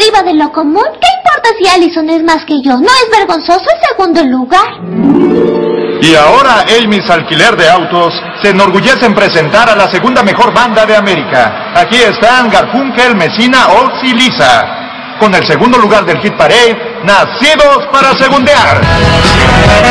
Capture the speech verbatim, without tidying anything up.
arriba de lo común. ¿Qué importa si Allison es más que yo? ¿No es vergonzoso el segundo lugar? Y ahora Amy's Alquiler de Autos se enorgullece en presentar a la segunda mejor banda de América. Aquí están Garfunkel, Messina, Oz y Lisa, con el segundo lugar del Hit Parade, Nacidos para Segundear.